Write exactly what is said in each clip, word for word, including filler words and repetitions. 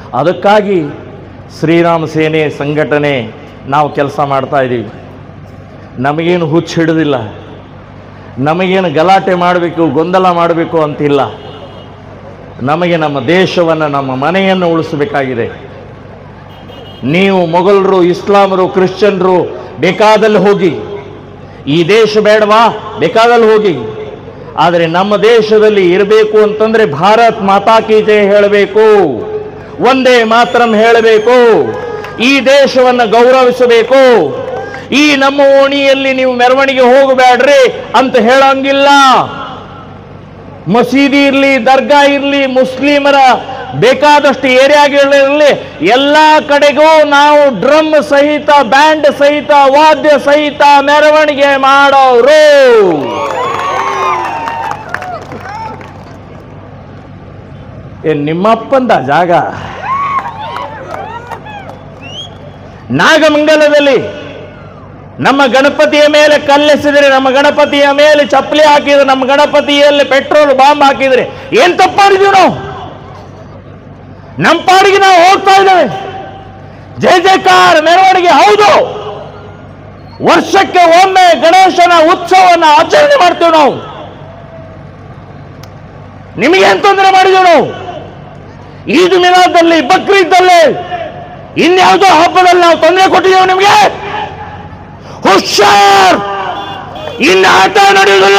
ಅದಕ್ಕಾಗಿ ಶ್ರೀರಾಮ ಸೇನೆ ಸಂಘಟನೆ ನಾವು ಕೆಲಸ ಮಾಡ್ತಾ ಇದ್ದೀವಿ. ನಮಗೇನು ಹುಚ್ಚು ಹಿಡಿದಿಲ್ಲ, ನಮಗೇನು ಗಲಾಟೆ ಮಾಡಬೇಕು ಗೊಂದಲ ಮಾಡಬೇಕು ಅಂತಿಲ್ಲ. ನಮಗೆ ನಮ್ಮ ದೇಶವನ್ನು ನಮ್ಮ ಮನೆಯನ್ನು ಉಳಿಸಬೇಕಾಗಿದೆ. ನೀವು ಮೊಘಲರು, ಇಸ್ಲಾಮರು, ಕ್ರಿಶ್ಚಿಯನ್ರು ಬೇಕಾದಲ್ಲಿ ಹೋಗಿ, ಈ ದೇಶ ಬೇಡವಾ ಬೇಕಾದಲ್ಲಿ ಹೋಗಿ, ಆದರೆ ನಮ್ಮ ದೇಶದಲ್ಲಿ ಇರಬೇಕು ಅಂತಂದರೆ ಭಾರತ್ ಮಾತಾ ಕಿ ಜೈ ಹೇಳಬೇಕು, ಒಂದೇ ಮಾತರಂ ಹೇಳಬೇಕು, ಈ ದೇಶವನ್ನು ಗೌರವಿಸಬೇಕು. ಈ ನಮ್ಮ ಓಣಿಯಲ್ಲಿ ನೀವು ಮೆರವಣಿಗೆ ಹೋಗಬೇಡ್ರಿ ಅಂತ ಹೇಳಂಗಿಲ್ಲ. ಮಸೀದಿ ಇರಲಿ, ದರ್ಗಾ ಇರಲಿ, ಮುಸ್ಲಿಮರ ಬೇಕಾದಷ್ಟು ಏರಿಯಾಗಳಿರಲಿ, ಎಲ್ಲ ಕಡೆಗೂ ನಾವು ಡ್ರಮ್ ಸಹಿತ, ಬ್ಯಾಂಡ್ ಸಹಿತ, ವಾದ್ಯ ಸಹಿತ ಮೆರವಣಿಗೆ ಮಾಡೋರು. ಏನ್ ನಿಮ್ಮಪ್ಪಂದ ಜಾಗ? ನಾಗಮಂಗಲದಲ್ಲಿ ನಮ್ಮ ಗಣಪತಿಯ ಮೇಲೆ ಕಲ್ಲೆಸಿದ್ರೆ, ನಮ್ಮ ಗಣಪತಿಯ ಮೇಲೆ ಚಪ್ಪಲಿ ಹಾಕಿದ್ರೆ, ನಮ್ಮ ಗಣಪತಿಯಲ್ಲಿ ಪೆಟ್ರೋಲ್ ಬಾಂಬ್ ಹಾಕಿದ್ರೆ ಏನ್ ತಪ್ಪು ಮಾಡಿದೀವಿ ನಾವು? ನಮ್ಮ ಪಾಡಿಗೆ ನಾವು ಹೋಗ್ತಾ ಇದ್ದೇವೆ. ಜೈ ಜೈಕಾರ ಮೆರವಣಿಗೆ ಹೌದು, ವರ್ಷಕ್ಕೆ ಒಮ್ಮೆ ಗಣೇಶನ ಉತ್ಸವವನ್ನು ಆಚರಣೆ ಮಾಡ್ತೇವೆ ನಾವು. ನಿಮಗೇನು ತೊಂದರೆ ಮಾಡಿದೆವು ನಾವು? ಈದ್ ಮಿಲಾದಲ್ಲಿ, ಬಕ್ರೀದ್ದಲ್ಲಿ, ಇನ್ಯಾವುದೋ ಹಬ್ಬದಲ್ಲಿ ನಾವು ತೊಂದರೆ ಕೊಟ್ಟಿದ್ದೇವೆ ನಿಮಗೆ? ಹುಷಾರ್, ಇನ್ನು ಆಟ ನಡೆಯುವುದಿಲ್ಲ.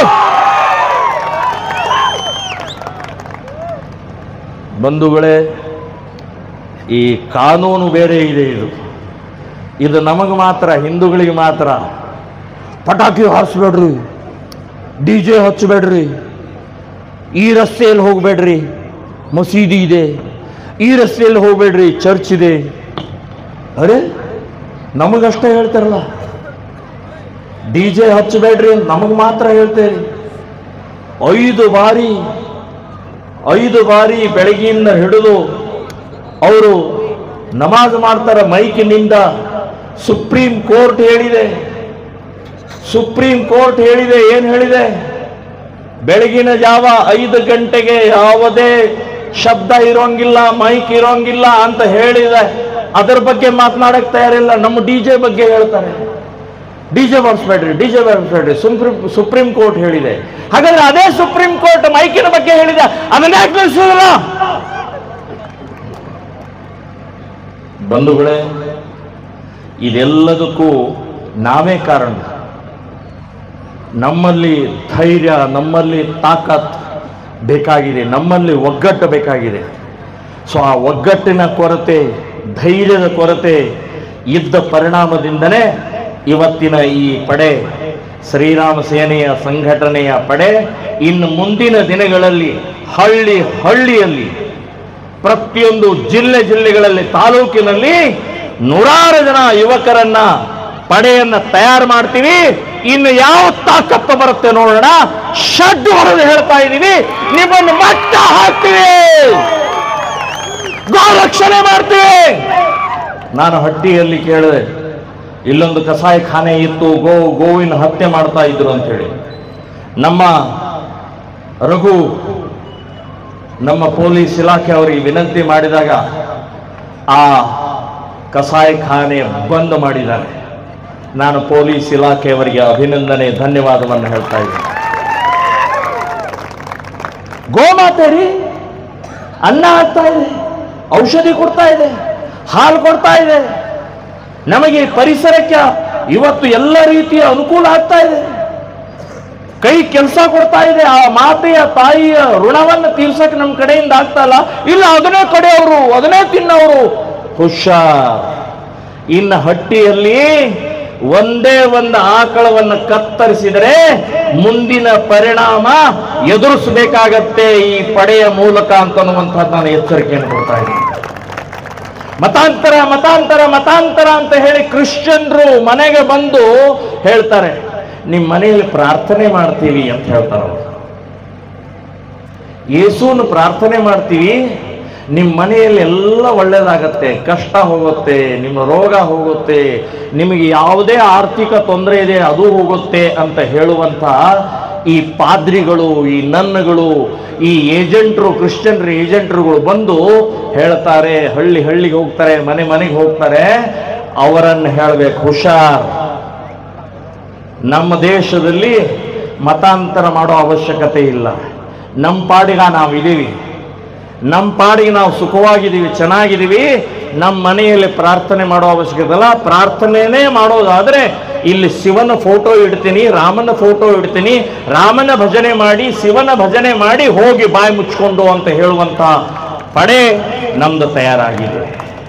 ಬಂಧುಗಳೇ, ಈ ಕಾನೂನು ಬೇರೆ ಇದೆ. ಇದು ಇದು ನಮಗೆ ಮಾತ್ರ, ಹಿಂದೂಗಳಿಗೆ ಮಾತ್ರ. ಪಟಾಕಿ ಹಾರಿಸ್ಬೇಡ್ರಿ, ಡಿ ಜೆ ಹಚ್ಚಬೇಡ್ರಿ, ಈ ರಸ್ತೆಯಲ್ಲಿ ಹೋಗಬೇಡ್ರಿ, ಮಸೀದಿ ಇದೆ, ಈ ರಸ್ತೆಯಲ್ಲಿ ಹೋಗಬೇಡ್ರಿ, ಚರ್ಚ್ ಇದೆ. ಅರೆ, ನಮಗಷ್ಟೇ ಹೇಳ್ತಾರಲ್ಲ, ಡಿ ಜೆ ಹಚ್ಚಬೇಡ್ರಿ ಅಂತ ನಮಗೆ ಮಾತ್ರ ಹೇಳ್ತೇವೆ. ಐದು ಬಾರಿ ಐದು ಬಾರಿ ಬೆಳಗ್ಗೆಯಿಂದ ಹಿಡಿದು ಅವರು ನಮಾಜ್ ಮಾಡ್ತಾರೆ ಮೈಕಿನಿಂದ. ಸುಪ್ರೀಂ ಕೋರ್ಟ್ ಹೇಳಿದೆ, ಸುಪ್ರೀಂ ಕೋರ್ಟ್ ಹೇಳಿದೆ, ಏನು ಹೇಳಿದೆ? ಬೆಳಗಿನ ಜಾವ ಐದು ಗಂಟೆಗೆ ಯಾವುದೇ ಶಬ್ದ ಇರೋಂಗಿಲ್ಲ, ಮೈಕ್ ಇರೋಂಗಿಲ್ಲ ಅಂತ ಹೇಳಿದೆ. ಅದರ ಬಗ್ಗೆ ಮಾತನಾಡಕ್ಕೆ ತಯಾರಿಲ್ಲ. ನಮ್ಮ ಡಿ ಜೆ ಬಗ್ಗೆ ಹೇಳ್ತಾರೆ, ಡಿ ಜೆ ಬರ್ಸ್ಬೇಡ್ರಿ, ಡಿ ಜೆ ಬರ್ಸ್ಬೇಡ್ರಿ, ಸುಪ್ರೀಂ ಸುಪ್ರೀಂ ಕೋರ್ಟ್ ಹೇಳಿದೆ. ಹಾಗಾದ್ರೆ ಅದೇ ಸುಪ್ರೀಂ ಕೋರ್ಟ್ ಮೈಕಿನ ಬಗ್ಗೆ ಹೇಳಿದೆ, ಅದನ್ನ ಯಾಕೆ ನಿಲ್ಲಿಸೋದಿಲ್ಲ? ಬಂಧುಗಳೇ, ಇದೆಲ್ಲದಕ್ಕೂ ನಾವೇ ಕಾರಣ. ನಮ್ಮಲ್ಲಿ ಧೈರ್ಯ, ನಮ್ಮಲ್ಲಿ ತಾಕತ್ ಬೇಕಾಗಿದೆ, ನಮ್ಮಲ್ಲಿ ಒಗ್ಗಟ್ಟು ಬೇಕಾಗಿದೆ. ಸೊ ಆ ಒಗ್ಗಟ್ಟಿನ ಕೊರತೆ, ಧೈರ್ಯದ ಕೊರತೆ ಇದ್ದ ಪರಿಣಾಮದಿಂದಲೇ ಇವತ್ತಿನ ಈ ಪಡೆ, ಶ್ರೀರಾಮ ಸೇನೆಯ ಸಂಘಟನೆಯ ಪಡೆ, ಇನ್ನು ಮುಂದಿನ ದಿನಗಳಲ್ಲಿ ಹಳ್ಳಿ ಹಳ್ಳಿಯಲ್ಲಿ, ಪ್ರತಿಯೊಂದು ಜಿಲ್ಲೆ ಜಿಲ್ಲೆಗಳಲ್ಲಿ, ತಾಲೂಕಿನಲ್ಲಿ ನೂರಾರು ಜನ ಯುವಕರನ್ನ, ಪಡೆಯನ್ನ ತಯಾರು ಮಾಡ್ತೀವಿ. ಇನ್ನು ಯಾವ ತಾಕತ್ತು ಬರುತ್ತೆ ನೋಡೋಣ. ಶಡ್ಡು ಹೊರದು ಹೇಳ್ತಾ ಇದ್ದೀವಿ, ನಿಮ್ಮನ್ನು ಮಟ್ಟ ಹಾಕ್ತೀವಿ, ಗೋರಕ್ಷಣೆ ಮಾಡ್ತೀವಿ. ನಾನು ಹಟ್ಟಿಯಲ್ಲಿ ಕೇಳಿದೆ, ಇಲ್ಲೊಂದು ಕಸಾಯಿ ಖಾನೆ ಇತ್ತು, ಗೋ ಗೋವಿನ ಹತ್ಯೆ ಮಾಡ್ತಾ ಇದ್ರು ಅಂತ ಹೇಳಿ. ನಮ್ಮ ರಘು, ನಮ್ಮ ಪೊಲೀಸ್ ಇಲಾಖೆ ಅವರಿಗೆ ವಿನಂತಿ ಮಾಡಿದಾಗ ಆ ಕಸಾಯಿ ಖಾನೆ ಬಂದ್ ಮಾಡಿದ್ದಾರೆ. ನಾನು ಪೊಲೀಸ್ ಇಲಾಖೆಯವರಿಗೆ ಅಭಿನಂದನೆ, ಧನ್ಯವಾದವನ್ನು ಹೇಳ್ತಾ ಇದ್ದೀನಿ. ಗೋಮಾತೆ ರೀ, ಅನ್ನ ಹಾಕ್ತಾ ಇದೆ, ಔಷಧಿ ಕೊಡ್ತಾ ಇದೆ, ಹಾಲು ಕೊಡ್ತಾ ಇದೆ. ನಮಗೆ ಪರಿಸರಕ್ಕೆ ಇವತ್ತು ಎಲ್ಲ ರೀತಿಯ ಅನುಕೂಲ ಆಗ್ತಾ ಇದೆ, ಕೈ ಕೆಲಸ ಕೊಡ್ತಾ ಇದೆ. ಆ ಮಾತೆಯ ತಾಯಿಯ ಋಣವನ್ನು ತೀರ್ಸಕ್ಕೆ ನಮ್ಮ ಕಡೆಯಿಂದ ಆಗ್ತಾ ಇಲ್ಲ. ಇಲ್ಲ, ಅದನ್ನೇ ಕಡೆಯವರು, ಅದನ್ನೇ ತಿನ್ನವರು. ಹುಷಾರ್. ಇನ್ನು ಹಟ್ಟಿಯಲ್ಲಿ ಒಂದೇ ಒಂದು ಆಕಳವನ್ನು ಕತ್ತರಿಸಿದರೆ ಮುಂದಿನ ಪರಿಣಾಮ ಎದುರಿಸಬೇಕಾಗತ್ತೆ ಈ ಪಡೆಯ ಮೂಲಕ ಅಂತನ್ನುವಂಥದ್ದು ನಾನು ಎಚ್ಚರಿಕೆಯನ್ನು ಕೊಡ್ತಾ ಇದ್ದೀನಿ. ಮತಾಂತರ ಮತಾಂತರ ಮತಾಂತರ ಅಂತ ಹೇಳಿ ಕ್ರಿಶ್ಚಿಯನ್ರು ಮನೆಗೆ ಬಂದು ಹೇಳ್ತಾರೆ, ನಿಮ್ಮ ಮನೆಯಲ್ಲಿ ಪ್ರಾರ್ಥನೆ ಮಾಡ್ತೀವಿ ಅಂತ ಹೇಳ್ತಾರೆ ಅವರು. ಯೇಸುವನ್ನು ಪ್ರಾರ್ಥನೆ ಮಾಡ್ತೀವಿ, ನಿಮ್ಮ ಮನೆಯಲ್ಲಿ ಎಲ್ಲ ಒಳ್ಳೇದಾಗತ್ತೆ, ಕಷ್ಟ ಹೋಗುತ್ತೆ, ನಿಮ್ಮ ರೋಗ ಹೋಗುತ್ತೆ, ನಿಮಗೆ ಯಾವುದೇ ಆರ್ಥಿಕ ತೊಂದರೆ ಇದೆ ಅದು ಹೋಗುತ್ತೆ ಅಂತ ಹೇಳುವಂಥ ಈ ಪಾದ್ರಿಗಳು, ಈ ನನ್ನಗಳು, ಈ ಏಜೆಂಟ್ರು, ಕ್ರಿಶ್ಚಿಯನ್ರ ಏಜೆಂಟ್ರುಗಳು ಬಂದು ಹೇಳ್ತಾರೆ, ಹಳ್ಳಿ ಹಳ್ಳಿಗೆ ಹೋಗ್ತಾರೆ, ಮನೆ ಮನೆಗೆ ಹೋಗ್ತಾರೆ, ಅವರನ್ನು ಹೇಳಬೇಕು, ಹುಷಾರ್, ನಮ್ಮ ದೇಶದಲ್ಲಿ ಮತಾಂತರ ಮಾಡೋ ಅವಶ್ಯಕತೆ ಇಲ್ಲ. ನಮ್ಮ ಪಾಡಿಗ ನಾವಿದ್ದೀವಿ, ನಮ್ಮ ಪಾಡಿಗೆ ನಾವು ಸುಖವಾಗಿದ್ದೀವಿ, ಚೆನ್ನಾಗಿದ್ದೀವಿ. ನಮ್ಮ ಮನೆಯಲ್ಲಿ ಪ್ರಾರ್ಥನೆ ಮಾಡೋ ಅವಶ್ಯಕತೆ ಇಲ್ಲ. ಪ್ರಾರ್ಥನೆನೇ ಮಾಡೋದಾದ್ರೆ ಇಲ್ಲಿ ಶಿವನ ಫೋಟೋ ಇಡ್ತೀನಿ, ರಾಮನ ಫೋಟೋ ಇಡ್ತೀನಿ, ರಾಮನ ಭಜನೆ ಮಾಡಿ, ಶಿವನ ಭಜನೆ ಮಾಡಿ ಹೋಗಿ ಬಾಯಿ ಮುಚ್ಕೊಂಡು ಅಂತ ಹೇಳುವಂತ ಪಡೆ ನಮ್ದು ತಯಾರಾಗಿದೆ.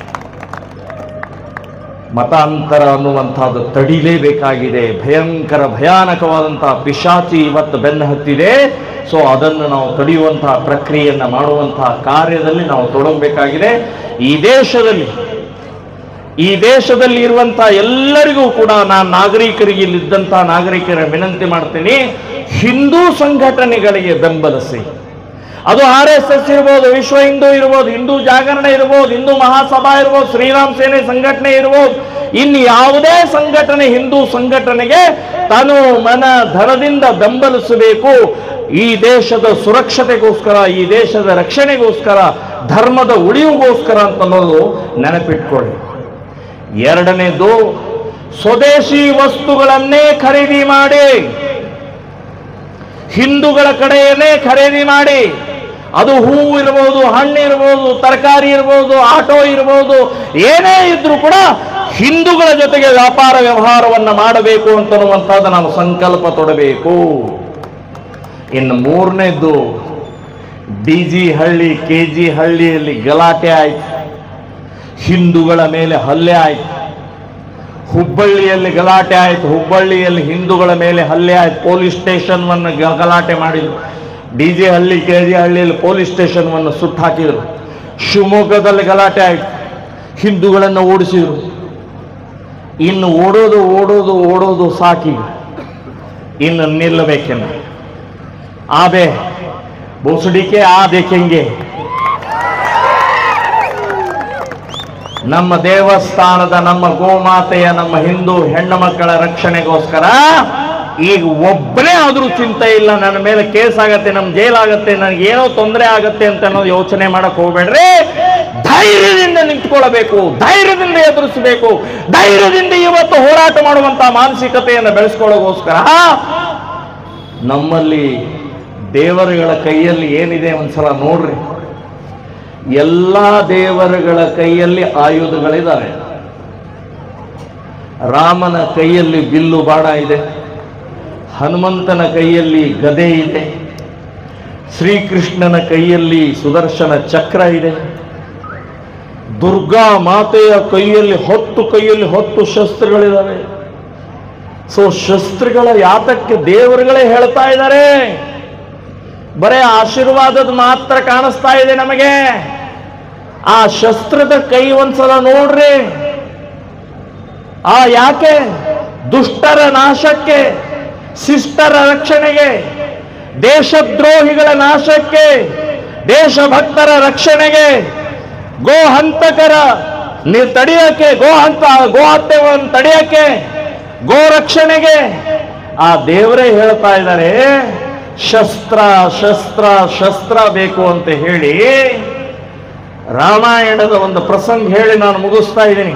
ಮತಾಂತರ ಅನ್ನುವಂಥದ್ದು ತಡಿಲೇಬೇಕಾಗಿದೆ. ಭಯಂಕರ ಭಯಾನಕವಾದಂತಹ ಪಿಶಾಚಿ ಇವತ್ತು ಬೆನ್ನು ಹತ್ತಿದೆ. ಸೊ ಅದನ್ನು ನಾವು ತಡೆಯುವಂತಹ ಪ್ರಕ್ರಿಯೆಯನ್ನು ಮಾಡುವಂತಹ ಕಾರ್ಯದಲ್ಲಿ ನಾವು ತೊಡಗಬೇಕಾಗಿದೆ. ಈ ದೇಶದಲ್ಲಿ ಈ ದೇಶದಲ್ಲಿ ಇರುವಂತಹ ಎಲ್ಲರಿಗೂ ಕೂಡ ನಾನು ನಾಗರಿಕರಿಗೆ, ಇಲ್ಲಿದ್ದಂತಹ ನಾಗರಿಕರ ವಿನಂತಿ ಮಾಡ್ತೀನಿ, ಹಿಂದೂ ಸಂಘಟನೆಗಳಿಗೆ ಬೆಂಬಲಿಸಿ. ಅದು ಆರ್ ಎಸ್ ಎಸ್ ಇರ್ಬೋದು, ವಿಶ್ವ ಹಿಂದೂ ಇರ್ಬೋದು, ಹಿಂದೂ ಜಾಗರಣೆ ಇರ್ಬೋದು, ಹಿಂದೂ ಮಹಾಸಭಾ ಇರ್ಬೋದು, ಶ್ರೀರಾಮ್ ಸೇನೆ ಸಂಘಟನೆ ಇರ್ಬೋದು, ಇನ್ನು ಯಾವುದೇ ಸಂಘಟನೆ ಹಿಂದೂ ಸಂಘಟನೆಗೆ ತಾನು ಮನ ಧನದಿಂದ ಬೆಂಬಲಿಸಬೇಕು. ಈ ದೇಶದ ಸುರಕ್ಷತೆಗೋಸ್ಕರ, ಈ ದೇಶದ ರಕ್ಷಣೆಗೋಸ್ಕರ, ಧರ್ಮದ ಉಳಿವಿಗೋಸ್ಕರ ಅಂತ ಅನ್ನೋದು ನೆನಪಿಟ್ಕೊಳ್ಳಿ. ಎರಡನೇದು, ಸ್ವದೇಶಿ ವಸ್ತುಗಳನ್ನೇ ಖರೀದಿ ಮಾಡಿ, ಹಿಂದೂಗಳ ಕಡೆಯನ್ನೇ ಖರೀದಿ ಮಾಡಿ. ಅದು ಹೂವು ಇರ್ಬೋದು, ಹಣ್ಣು ಇರ್ಬೋದು, ತರಕಾರಿ ಇರ್ಬೋದು, ಆಟೋ ಇರ್ಬೋದು, ಏನೇ ಇದ್ರೂ ಕೂಡ ಹಿಂದೂಗಳ ಜೊತೆಗೆ ವ್ಯಾಪಾರ ವ್ಯವಹಾರವನ್ನು ಮಾಡಬೇಕು ಅಂತನ್ನುವಂಥದ್ದು ನಾವು ಸಂಕಲ್ಪ ತೊಡಬೇಕು. ಇನ್ನು ಮೂರನೇದ್ದು, D G Halli, K G ಹಳ್ಳಿಯಲ್ಲಿ ಗಲಾಟೆ ಆಯ್ತು, ಹಿಂದೂಗಳ ಮೇಲೆ ಹಲ್ಲೆ ಆಯ್ತು. ಹುಬ್ಬಳ್ಳಿಯಲ್ಲಿ ಗಲಾಟೆ ಆಯ್ತು, ಹುಬ್ಬಳ್ಳಿಯಲ್ಲಿ ಹಿಂದೂಗಳ ಮೇಲೆ ಹಲ್ಲೆ ಆಯ್ತು, ಪೊಲೀಸ್ ಸ್ಟೇಷನ್ವನ್ನು ಗಲಾಟೆ ಮಾಡಿದ್ರು. D J Halli, K G ಹಳ್ಳಿಯಲ್ಲಿ ಪೊಲೀಸ್ ಸ್ಟೇಷನ್ವನ್ನು ಸುಟ್ಟು ಹಾಕಿದರು. ಶಿವಮೊಗ್ಗದಲ್ಲಿ ಗಲಾಟೆ ಆಯ್ತು, ಹಿಂದೂಗಳನ್ನು ಓಡಿಸಿದ್ರು. ಇನ್ನು ಓಡೋದು ಓಡೋದು ಓಡೋದು ಸಾಕಿ, ಇನ್ನು ನಿಲ್ಲಬೇಕೆನ್ನು. ಆಬೆ ಬೋಸಡಿಕೆ ಆ ದೇಖೆಂಗೆ. ನಮ್ಮ ದೇವಸ್ಥಾನದ, ನಮ್ಮ ಗೋಮಾತೆಯ, ನಮ್ಮ ಹಿಂದೂ ಹೆಣ್ಣು ಮಕ್ಕಳ ರಕ್ಷಣೆಗೋಸ್ಕರ ಈಗ ಒಬ್ಬನೇ ಆದರೂ ಚಿಂತೆ ಇಲ್ಲ, ನನ್ನ ಮೇಲೆ ಕೇಸ್ ಆಗತ್ತೆ, ನಮ್ಮ ಜೈಲಾಗತ್ತೆ, ನನಗೆ ಏನೋ ತೊಂದರೆ ಆಗತ್ತೆ ಅಂತ ಅನ್ನೋದು ಯೋಚನೆ ಮಾಡಕ್ ಹೋಗ್ಬೇಡ್ರಿ. ಧೈರ್ಯದಿಂದ ನಿಂತ್ಕೊಳ್ಬೇಕು, ಧೈರ್ಯದಿಂದ ಎದುರಿಸಬೇಕು, ಧೈರ್ಯದಿಂದ ಇವತ್ತು ಹೋರಾಟ ಮಾಡುವಂತಹ ಮಾನಸಿಕತೆಯನ್ನು ಬೆಳೆಸ್ಕೊಳ್ಳೋಗೋಸ್ಕರ ನಮ್ಮಲ್ಲಿ ದೇವರುಗಳ ಕೈಯಲ್ಲಿ ಏನಿದೆ ಒಂದ್ಸಲ ನೋಡ್ರಿ. ಎಲ್ಲ ದೇವರುಗಳ ಕೈಯಲ್ಲಿ ಆಯುಧಗಳಿದ್ದಾವೆ. ರಾಮನ ಕೈಯಲ್ಲಿ ಬಿಲ್ಲು ಬಾಣ ಇದೆ, ಹನುಮಂತನ ಕೈಯಲ್ಲಿ ಗದೆ ಇದೆ, ಶ್ರೀಕೃಷ್ಣನ ಕೈಯಲ್ಲಿ ಸುದರ್ಶನ ಚಕ್ರ ಇದೆ, ದುರ್ಗಾ ಮಾತೆಯ ಕೈಯಲ್ಲಿ ಹತ್ತು ಕೈಯಲ್ಲಿ ಹತ್ತು ಶಸ್ತ್ರಗಳಿದ್ದಾವೆ. ಸೊ ಶಸ್ತ್ರಗಳ ಯಾತಕ್ಕೆ ದೇವರುಗಳೇ ಹೇಳ್ತಾ ಇದ್ದಾರೆ, ಬರೇ ಆಶೀರ್ವಾದದ ಮಾತ್ರ ಕಾಣಿಸ್ತಾ ಇದೆ ನಮಗೆ. ಆ ಶಸ್ತ್ರದ ಕೈ ಒಂದ್ಸಲ ನೋಡ್ರಿ. ಆ ಯಾಕೆ? ದುಷ್ಟರ ನಾಶಕ್ಕೆ, ಶಿಷ್ಟರ ರಕ್ಷಣೆಗೆ, ದೇಶದ್ರೋಹಿಗಳ ನಾಶಕ್ಕೆ, ದೇಶಭಕ್ತರ ರಕ್ಷಣೆಗೆ, ಗೋಹಂತಕರ ತಡೆಯಕ್ಕೆ, ಗೋಹಂತ ಗೋಹತ್ಯೆಯನ್ನು ತಡೆಯಕ್ಕೆ, ಗೋ ರಕ್ಷಣೆಗೆ ಆ ದೇವರೇ ಹೇಳ್ತಾ ಇದ್ದಾರೆ ಶಸ್ತ್ರ ಶಸ್ತ್ರ ಶಸ್ತ್ರ ಬೇಕು ಅಂತ ಹೇಳಿ. ರಾಮಾಯಣದ ಒಂದು ಪ್ರಸಂಗ ಹೇಳಿ ನಾನು ಮುಗಿಸ್ತಾ ಇದ್ದೀನಿ.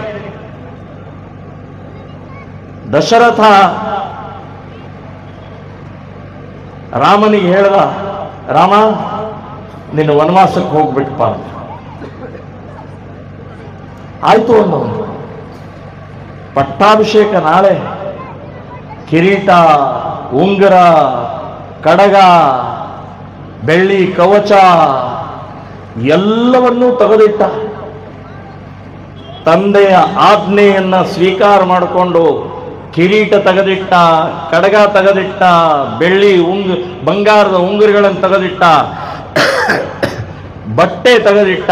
ದಶರಥ ರಾಮನಿಗೆ ಹೇಳ್ದ, ರಾಮ ನಿನ್ನ ವನವಾಸಕ್ಕೆ ಹೋಗ್ಬಿಟ್ಟಪ್ಪ. ಆಯ್ತು ಅನ್ನೋನು. ಪಟ್ಟಾಭಿಷೇಕ ನಾಳೆ. ಕಿರೀಟ, ಉಂಗುರ, ಕಡಗ, ಬೆಳ್ಳಿ ಕವಚ ಎಲ್ಲವನ್ನೂ ತೆಗೆದಿಟ್ಟ. ತಂದೆಯ ಆಜ್ಞೆಯನ್ನ ಸ್ವೀಕಾರ ಮಾಡಿಕೊಂಡು ಕಿರೀಟ ತೆಗೆದಿಟ್ಟ, ಕಡಗ ತೆಗೆದಿಟ್ಟ, ಬೆಳ್ಳಿ ಉಂಗು ಬಂಗಾರದ ಉಂಗುರಗಳನ್ನು ತೆಗೆದಿಟ್ಟ, ಬಟ್ಟೆ ತೆಗೆದಿಟ್ಟ.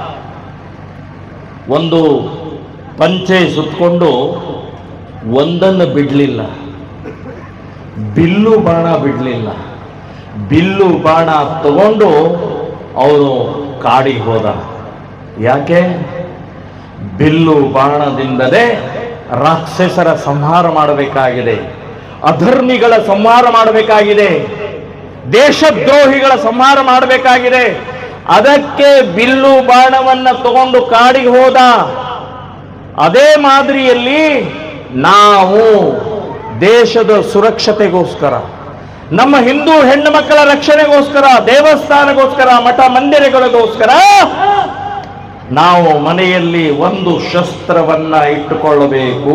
ಒಂದು ಪಂಚೆ ಸುತ್ತಕೊಂಡು ಒಂದನ್ನು ಬಿಡಲಿಲ್ಲ, ಬಿಲ್ಲು ಬಾಣ ಬಿಡಲಿಲ್ಲ. ಬಿಲ್ಲು ಬಾಣ ತಗೊಂಡು ಅವನು ಕಾಡಿಗೆ ಹೋದ. ಯಾಕೆ? ಬಿಲ್ಲು ಬಾಣದಿಂದಲೇ ರಾಕ್ಷಸರ ಸಂಹಾರ ಮಾಡಬೇಕಾಗಿದೆ, ಅಧರ್ಮಿಗಳ ಸಂಹಾರ ಮಾಡಬೇಕಾಗಿದೆ, ದೇಶದ್ರೋಹಿಗಳ ಸಂಹಾರ ಮಾಡಬೇಕಾಗಿದೆ. ಅದಕ್ಕೆ ಬಿಲ್ಲು ಬಾಣವನ್ನ ತಗೊಂಡು ಕಾಡಿಗೆ ಹೋದ. ಅದೇ ಮಾದರಿಯಲ್ಲಿ ನಾವು ದೇಶದ ಸುರಕ್ಷತೆಗೋಸ್ಕರ, ನಮ್ಮ ಹಿಂದೂ ಹೆಣ್ಣು ಮಕ್ಕಳ ರಕ್ಷಣೆಗೋಸ್ಕರ, ದೇವಸ್ಥಾನಗೋಸ್ಕರ, ಮಠ ಮಂದಿರಗಳಿಗೋಸ್ಕರ ನಾವು ಮನೆಯಲ್ಲಿ ಒಂದು ಶಸ್ತ್ರವನ್ನ ಇಟ್ಟುಕೊಳ್ಳಬೇಕು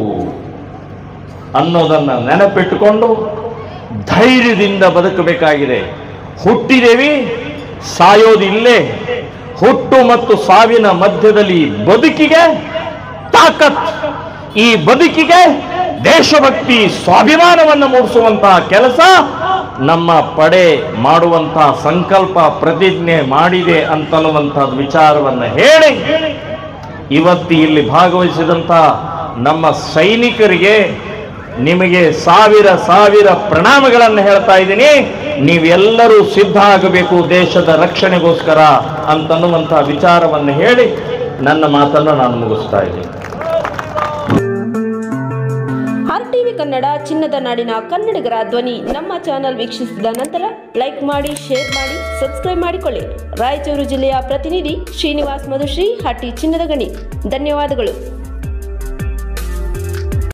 ಅನ್ನೋದನ್ನ ನೆನಪಿಟ್ಟುಕೊಂಡು ಧೈರ್ಯದಿಂದ ಬದುಕಬೇಕಾಗಿದೆ. ಹುಟ್ಟಿದೇವಿ, ಸಾಯೋದಿಲ್ಲೇ. ಹುಟ್ಟು ಮತ್ತು ಸಾವಿನ ಮಧ್ಯದಲ್ಲಿ ಬದುಕಿಗೆ ತಾಕತ್, ಈ ಬದುಕಿಗೆ ದೇಶಭಕ್ತಿ, ಸ್ವಾಭಿಮಾನವನ್ನು ಮೂಡಿಸುವಂತಹ ಕೆಲಸ ನಮ್ಮ ಪಡೆ ಮಾಡುವಂತಹ ಸಂಕಲ್ಪ ಪ್ರತಿಜ್ಞೆ ಮಾಡಿದೆ ಅಂತನ್ನುವಂತಹ ವಿಚಾರವನ್ನು ಹೇಳಿ ಇವತ್ತು ಇಲ್ಲಿ ಭಾಗವಹಿಸಿದಂತಹ ನಮ್ಮ ಸೈನಿಕರಿಗೆ ನಿಮಗೆ ಸಾವಿರ ಸಾವಿರ ಪ್ರಣಾಮಗಳನ್ನು ಹೇಳ್ತಾ ಇದ್ದೀನಿ. ನೀವೆಲ್ಲರೂ ಸಿದ್ಧ ಆಗಬೇಕು ದೇಶದ ರಕ್ಷಣೆಗೋಸ್ಕರ ಅಂತನ್ನುವಂತಹ ವಿಚಾರವನ್ನು ಹೇಳಿ ನನ್ನ ಮಾತನ್ನು ನಾನು ಮುಗಿಸ್ತಾ ಇದ್ದೀನಿ. ಆರ್ ಟಿವಿ ಕನ್ನಡ, ಚಿನ್ನದ ನಾಡಿನ ಕನ್ನಡಿಗರ ಧ್ವನಿ. ನಮ್ಮ ಚಾನೆಲ್ ವೀಕ್ಷಿಸಿದ ನಂತರ ಲೈಕ್ ಮಾಡಿ, ಶೇರ್ ಮಾಡಿ, ಸಬ್ಸ್ಕ್ರೈಬ್ ಮಾಡಿಕೊಳ್ಳಿ. ರಾಯಚೂರು ಜಿಲ್ಲೆಯ ಪ್ರತಿನಿಧಿ ಶ್ರೀನಿವಾಸ್ ಮಧುಶ್ರೀ, ಹಟ್ಟಿ ಚಿನ್ನದ ಗಣಿ. ಧನ್ಯವಾದಗಳು.